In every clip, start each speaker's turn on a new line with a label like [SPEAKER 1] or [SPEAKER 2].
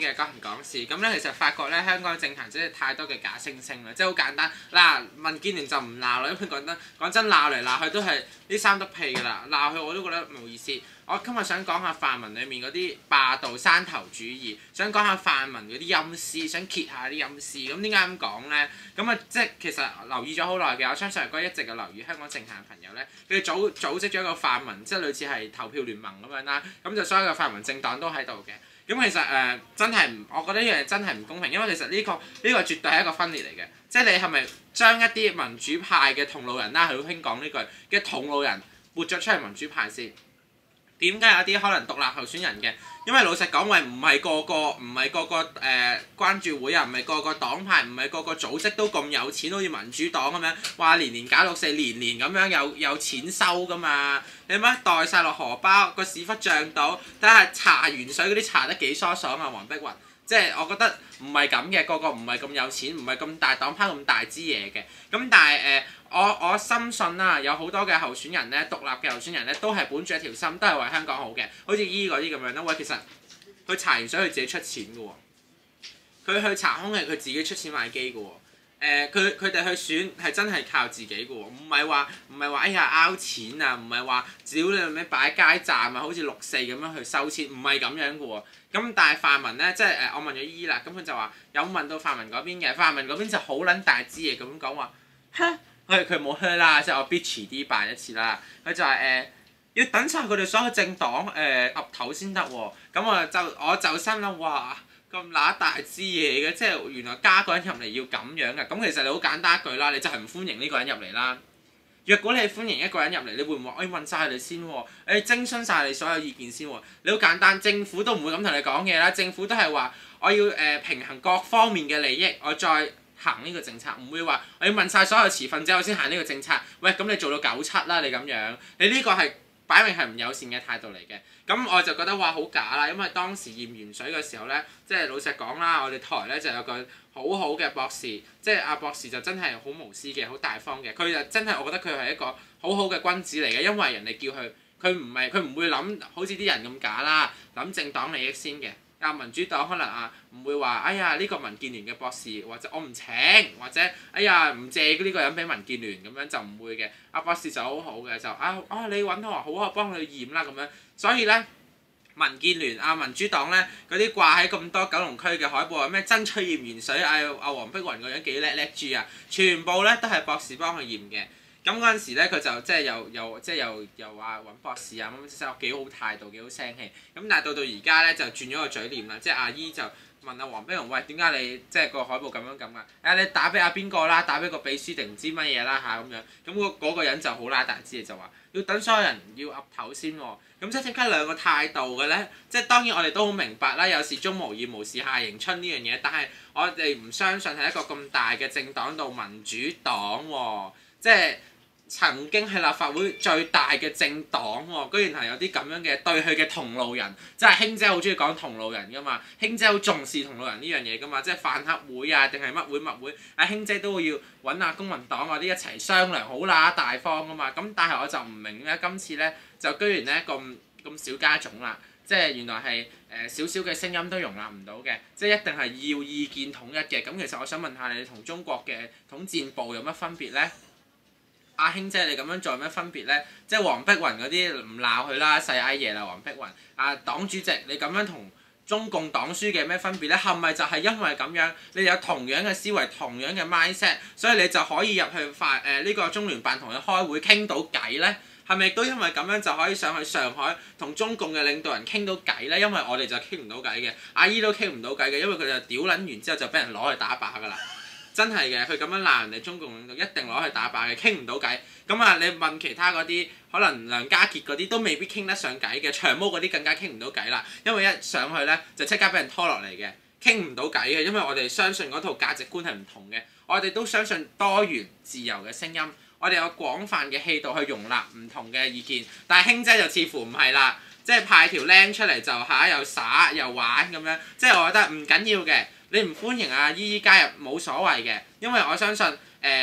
[SPEAKER 1] 嘅，講唔講事？咁咧其實發覺咧香港政壇真係太多嘅假惺惺啦，即係好簡單。嗱，民建聯就唔鬧啦，因為講真鬧嚟鬧去都係呢三篤屁㗎啦，鬧佢我都覺得冇意思。我今日想講下泛民裡面嗰啲霸道山頭主義，想講下泛民嗰啲陰私，想揭下啲陰私。咁點解咁講咧？咁啊，即係其實留意咗好耐嘅，我相信如果一直有留意香港政壇嘅朋友咧，佢哋組織咗一個泛民，即係類似係投票聯盟咁樣啦。咁就所有嘅泛民政黨都喺度嘅。咁其實真係唔，我覺得呢樣嘢真係唔公平，因為其實呢個絕對係一個分裂嚟嘅。即係你係咪將一啲民主派嘅同路人啦，佢好興講呢句嘅同路人撥咗出嚟民主派先？點解有啲可能獨立候選人嘅？因為老實講，唔係個個關注會啊，唔係個個黨派，唔係個個組織都咁有錢，好似民主黨咁樣，話年年搞6.4，年年咁樣有錢收噶嘛？你乜袋晒落荷包，個屎忽脹到，睇下搽完水嗰啲搽得幾疏爽啊！黃碧雲，即係我覺得唔係咁嘅，個個唔係咁有錢，唔係咁大黨派咁大支嘢嘅。咁但係我深信啦，有好多嘅候選人咧，獨立嘅候選人咧，都係本住一條心，都係為香港好嘅。好似依嗰啲咁樣啦，喂，其實佢搽完水佢自己出錢嘅喎，佢去查空係佢自己出錢買機嘅喎。佢哋去選係真係靠自己嘅喎，唔係話哎呀拗錢啊，唔係話屌你咩擺街站啊，好似6.4咁樣去收錢，唔係咁樣嘅喎。咁但係泛民咧，即係我問咗姨啦，咁佢就話有問到泛民嗰邊嘅，泛民嗰邊就好撚大支嘢咁講話，佢冇噓啦，即係我 bitch 啲扮一次啦。佢就話要等晒佢哋所有政黨岌頭先得喎。咁我就心諗哇，咁乸大支嘢嘅，即係原來加個人入嚟要咁樣嘅。咁其實你好簡單一句啦，你就係唔歡迎呢個人入嚟啦。若果你係歡迎一個人入嚟，你會唔會我要問晒你先喎？徵詢晒你所有意見先喎？你好簡單，政府都唔會咁同你講嘢啦。政府都係話我要平衡各方面嘅利益，我再行呢個政策，唔會話我要問晒所有持份者我先行呢個政策。喂，咁你做到97啦，你咁樣，你呢個係擺明係唔友善嘅態度嚟嘅。咁我就覺得話好假啦，因為當時驗完水嘅時候咧，即係老實講啦，我哋台咧就有個好好嘅博士，即係阿博士就真係好無私嘅，好大方嘅。佢就真係我覺得佢係一個好好嘅君子嚟嘅，因為人哋叫佢唔會諗好似啲人咁假啦，諗政黨利益先嘅。民主黨可能唔會話哎呀呢個民建聯嘅博士，或者我唔請，或者哎呀唔借呢個人俾民建聯咁樣就唔會嘅。阿博士就好好嘅，就你揾我好啊，幫佢驗啦咁樣。所以咧民建聯民主黨咧嗰啲掛喺咁多九龍區嘅海報啊，咩爭取驗完水黃碧雲個樣幾叻豬啊，全部咧都係博士幫佢驗嘅。咁嗰陣時咧，佢就即係又話揾博士啊，咁幾好態度，幾好聲氣。咁但係到而家咧就轉咗個嘴臉啦，即係阿姨就問阿黃碧雲，喂，點解你即係個海報咁㗎？你打俾阿邊個啦，打俾個秘書定唔知乜嘢啦咁樣。咁嗰個人就好拉大支，就話要等所有人要岌頭先喎。咁即係點解兩個態度嘅咧？即係當然我哋都好明白啦，有時鍾無艷無事夏迎春呢樣嘢，但係我哋唔相信係一個咁大嘅政黨到民主黨喎，即係。曾經係立法會最大嘅政黨喎，居然係有啲咁樣嘅對佢嘅同路人，即係卿姐好中意講同路人噶嘛，卿姐好重視同路人呢樣嘢噶嘛，即係飯盒會啊定係乜會乜會，卿姐都要揾公民黨嗰啲一齊商量，好乸大方噶嘛。咁但係我就唔明咧，今次咧就居然咧咁少加種啦，即係原來係少少嘅聲音都容納唔到嘅，即係一定係要意見統一嘅。咁其實我想問下你同中國嘅統戰部有乜分別咧？阿卿姐，你咁樣做有咩分別咧？即係黃碧雲嗰啲唔鬧佢啦，細嗌爺啦，黃碧雲。黨主席，你咁樣同中共黨書嘅咩分別咧？係咪就係因為咁樣，你有同樣嘅思維、同樣嘅 mindset， 所以你就可以入去呢個中聯辦同佢開會傾到偈咧？係咪都因為咁樣就可以上去上海同中共嘅領導人傾到偈咧？因為我哋就傾唔到偈嘅，阿姨都傾唔到偈嘅，因為佢就屌撚完之後就俾人攞去打靶㗎啦。真係嘅，佢咁樣鬧人哋中共領導，一定攞去打靶嘅，傾唔到偈。咁你問其他嗰啲，可能梁家傑嗰啲都未必傾得上偈嘅，長毛嗰啲更加傾唔到偈啦。因為一上去咧就即刻俾人拖落嚟嘅，傾唔到偈嘅。因為我哋相信嗰套價值觀係唔同嘅，我哋都相信多元自由嘅聲音，我哋有廣泛嘅氣度去容納唔同嘅意見。但係卿姐就似乎唔係啦，即係派條靚出嚟就又耍又玩咁樣，即係我覺得唔緊要嘅。你唔歡迎阿姨姨加入冇所謂嘅，因為我相信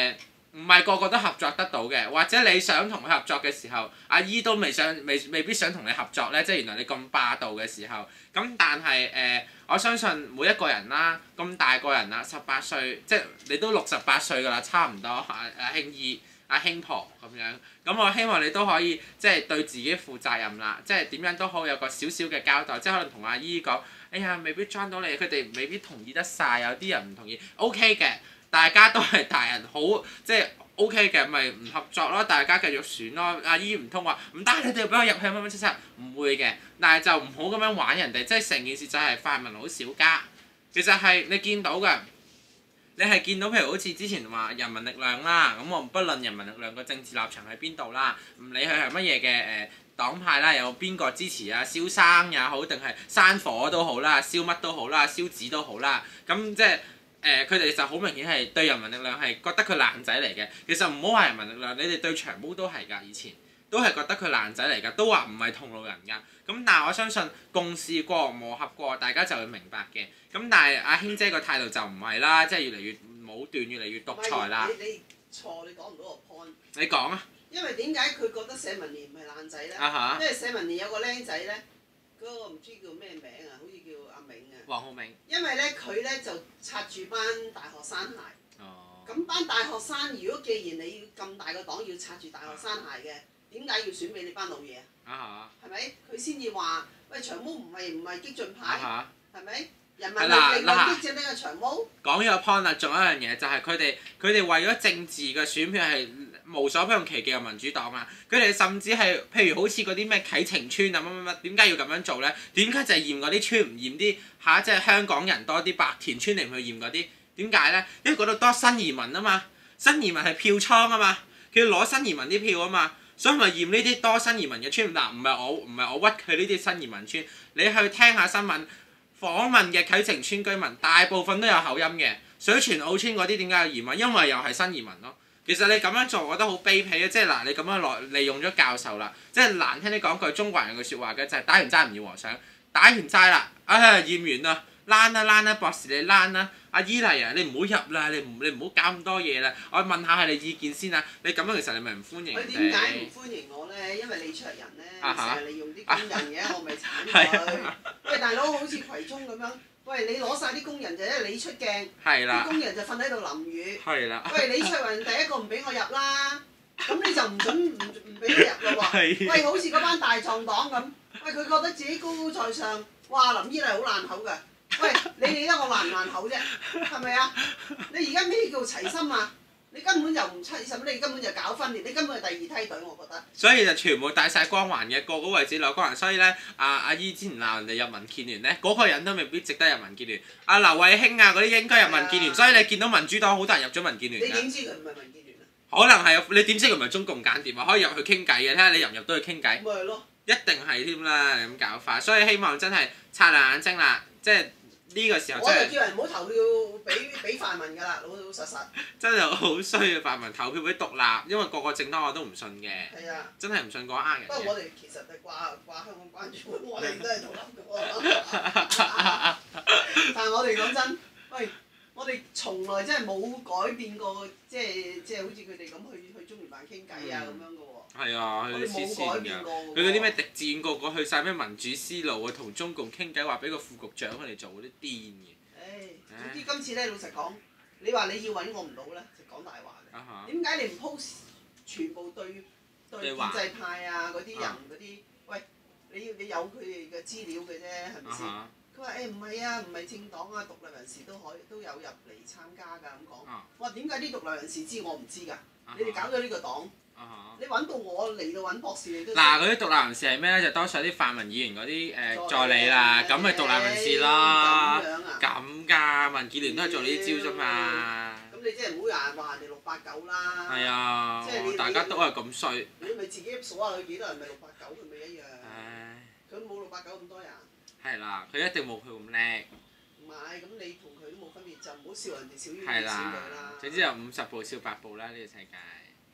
[SPEAKER 1] 唔係個個都合作得到嘅，或者你想同佢合作嘅時候，阿姨都未必想同你合作咧，即係原來你咁霸道嘅時候，咁但係我相信每一個人啦，咁大個人啦，18歲，即係你都68歲㗎啦，差唔多阿興姨、阿興婆咁樣，咁我希望你都可以即係對自己負責任啦，即係點樣都好有個少少嘅交代，即係可能同阿姨講，哎呀未必裝到你，佢哋未必同意得晒，有啲人唔同意，OK 嘅。大家都係大人，好即係 OK 嘅，咪唔合作咯，大家繼續選咯。阿姨唔通話唔得，你哋要俾我入去乜乜七七，唔會嘅。但係就唔好咁樣玩人哋，即係成件事就係泛民好小家。其實係你見到嘅，你係見到譬如好似之前話人民力量啦，咁我不論人民力量個政治立場喺邊度啦，唔理佢係乜嘢嘅黨派啦，有邊個支持啊？燒生也好，定係山火都好啦，燒乜都好啦，燒紙都好啦，咁即係。佢哋就好明顯係對人民力量係覺得佢爛仔嚟嘅。其實唔好話人民力量，你哋對長毛都係㗎，以前都係覺得佢爛仔嚟㗎，都話唔係同路人㗎。咁但係我相信共事過磨合過，大家就會明白嘅。咁但係阿興姐個態度就唔係啦，即係越嚟越武斷，越嚟越獨裁啦。
[SPEAKER 2] 你錯，你講唔到個 point。
[SPEAKER 1] 你講啊！
[SPEAKER 2] 因為點解佢覺得社民連唔係爛仔咧？因為社民連有個僆仔咧，嗰個唔知叫咩名啊，好似叫阿銘啊。
[SPEAKER 1] 黃浩銘。因
[SPEAKER 2] 為咧佢咧就擦住班大學生鞋。
[SPEAKER 1] 哦。
[SPEAKER 2] 咁班大學生，如果既然你要咁大個黨要擦住大學生鞋嘅，點解要選俾你班老嘢啊？係咪？佢先至話：喂，長毛唔係激進派，係咪？人民力量激進呢個長毛。講
[SPEAKER 1] 呢個 point 啦，仲有一樣嘢就係佢哋為咗政治嘅選票係無所不用其極嘅民主黨啊！佢哋甚至係譬如好似嗰啲咩啟晴邨啊乜，點解要咁樣做咧？點解就係驗嗰啲村唔驗啲即係香港人多啲白田村嚟去驗嗰啲？點解咧？因為嗰度多新移民啊嘛，新移民係票倉啊嘛，佢要攞新移民啲票啊嘛，所以咪驗呢啲多新移民嘅村。嗱，唔係我屈佢呢啲新移民村，你去聽下新聞訪問嘅啟晴邨居民，大部分都有口音嘅。水泉澳村嗰啲點解要移民？因為又係新移民咯。其實你咁樣做，我覺得好卑鄙啊！即係嗱，你咁樣利用咗教授啦，即係難聽啲講句中國人嘅説話嘅，就係打完齋唔要和尚，打完齋啦，驗完啦。躝啦，博士你躝啦，阿姨嚟啊，你唔好入啦，你唔好搞咁多嘢啦，我問下你意見先啊，你咁樣其實你咪唔歡迎人哋。佢點解唔歡迎我咧？因為李卓人咧成日利用啲工人嘅，我咪鏟佢。喂，大佬好似葵涌咁樣，喂你攞晒啲工人就因為你出鏡，啲工人就瞓喺度淋雨。喂，李卓人第一個唔俾我入啦，咁你就唔準唔俾佢入咯喎。喂，好似嗰班大狀黨咁，喂佢覺得自己高高在上，哇林依麗好爛口㗎。喂，你理得我爛唔爛口啫？係咪啊？你而家咩叫齊心啊？你根本就唔齊心，你根本就搞分裂，你根本係第二梯隊，我覺得。所以就全部帶晒光環嘅，個個位置攞光環。所以咧，阿姨之前鬧人哋入民建聯咧，嗰個人都未必值得入民建聯。阿劉慧卿啊嗰啲應該入民建聯，所以你見到民主黨好多人入咗民建聯㗎。你點知佢唔係民建聯啊？可能係你點知佢唔係中共間諜啊？可以入去傾偈嘅，睇下你入唔入到去傾偈。咪係咯。一定係添啦，你咁搞法，所以希望真係擦亮眼睛啦，即係。呢個時候我就叫人唔好投票俾泛民㗎啦，老老實實。真係好衰啊！泛民投票俾獨立，因為個個政黨我都唔信嘅。係啊。真係唔信嗰呃人嘅。不過我哋其實係掛香港關注，我哋都係獨立嘅。但係我哋講真，喂，我哋從來真係冇改變過，即係好似佢哋咁去中聯辦傾偈啊咁樣嘅喎。係啊，佢哋黐線㗎。佢嗰啲咩敵戰個個去晒咩民主思路啊，同中共傾偈話俾個副局長佢哋做嗰啲癲嘅。總之今次咧，老實講，你話你要揾我唔到咧，就講大話嘅。點解你唔 post 全部對建制派啊嗰啲人嗰啲？喂，你有佢哋嘅資料嘅啫，係咪先？佢話唔係啊，唔係政黨啊，獨立人士都有入嚟參加㗎咁講。我話點解啲獨立人士知我唔知㗎？你哋搞咗呢個黨。你揾到我嚟到揾博士你都嗱，嗰啲獨立人士係咩咧？就多數啲泛民議員嗰啲助理啦，咁咪獨立人士咯。咁㗎，民建聯都係做呢啲招啫嘛。咁你即係唔好話人哋689啦。係啊，即係大家都係咁衰。你咪自己數下佢幾多人咪689，佢咪一樣。佢冇689咁多人。係啦，佢一定冇佢咁叻。唔係，咁你同佢都冇分別，就唔好笑人哋小於小佢啦。總之有50步笑百步啦，呢個世界。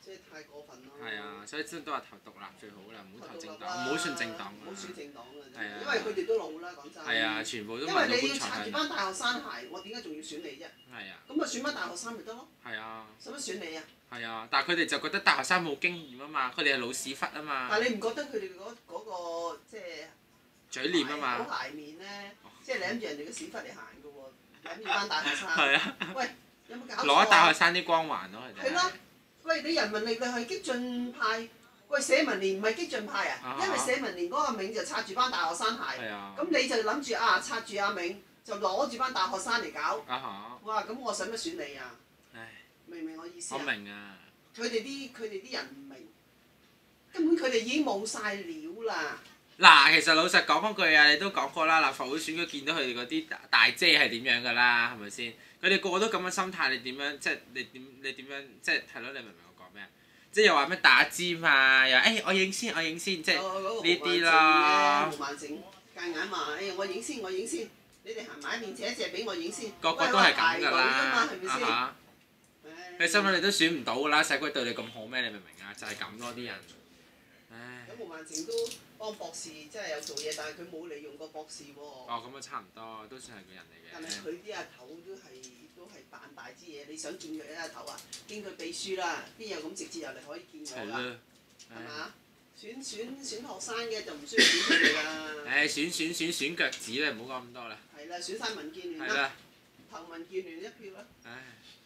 [SPEAKER 2] 即係太過分咯。
[SPEAKER 1] 係啊，所以真都係投獨立最好啦，唔好投政黨，唔好選政黨。
[SPEAKER 2] 唔好選政黨㗎，
[SPEAKER 1] 係啊，
[SPEAKER 2] 因為佢哋都老啦，講真。
[SPEAKER 1] 係啊，全部都。
[SPEAKER 2] 因為你要擦住班大學生鞋，我點解仲要選你啫？
[SPEAKER 1] 係啊。
[SPEAKER 2] 咁咪選班大學生咪得咯？
[SPEAKER 1] 係啊。
[SPEAKER 2] 使乜選你啊？
[SPEAKER 1] 係啊，但係佢哋就覺得大學生冇經驗啊嘛，佢哋係老屎忽啊嘛。
[SPEAKER 2] 但係你唔覺得佢哋嗰個即係
[SPEAKER 1] 嘴臉啊嘛？
[SPEAKER 2] 好鞋面咧，即係舐住人哋嘅屎忽嚟行㗎喎，舐住班大學生。
[SPEAKER 1] 係啊。
[SPEAKER 2] 喂，有冇搞錯啊？
[SPEAKER 1] 攞大學生啲光環咯，佢哋。
[SPEAKER 2] 係咯，喂！你人民力量係激進派，喂社民連唔係激進派啊？因為社民連嗰個阿銘就擦住班大學生鞋，咁你就諗住啊擦住阿銘就攞住班大學生嚟搞。哇！咁我使乜選你啊？明唔明我意思啊？
[SPEAKER 1] 我明啊。
[SPEAKER 2] 佢哋啲人唔明，根本佢哋已經冇晒料啦。
[SPEAKER 1] 嗱，其實老實講嗰句啊，你都講過啦，立法會選舉見到佢哋嗰啲大姐係點樣㗎啦，係咪先？佢哋個個都咁嘅心態，你點樣即係你點樣即係係咯？你明唔明我講咩啊？即係又話咩打尖啊，又我影先，即係呢啲啦。
[SPEAKER 2] 毛孟靜夾硬話我影先，你哋行埋一邊借一借俾我影先。
[SPEAKER 1] 個個都係咁㗎啦，
[SPEAKER 2] 係咪先？
[SPEAKER 1] 佢心諗你都選唔到㗎啦，使鬼對你咁好咩？你明唔明啊？就係咁咯，啲人。
[SPEAKER 2] 咁毛孟靜都幫博士真係有做嘢，但係佢冇利用過博士喎。
[SPEAKER 1] 哦，咁啊差唔多，都算係個人嚟嘅。
[SPEAKER 2] 但係佢啲阿頭都係扮大支嘢，你想見佢啲阿頭啊？經佢秘書啦，邊有咁直接入嚟可以見我㗎？係嘛？選學生嘅就唔需要選佢哋啦。
[SPEAKER 1] 選腳趾咧，唔好講咁多啦。
[SPEAKER 2] 係啦，選晒民建聯啦，投民建聯一票啦。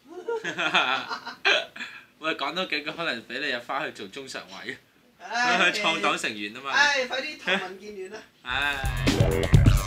[SPEAKER 1] 喂，講多幾個可能俾你入翻去做中常委，
[SPEAKER 2] 創
[SPEAKER 1] 黨成員啊嘛。
[SPEAKER 2] 快啲投民建聯啦！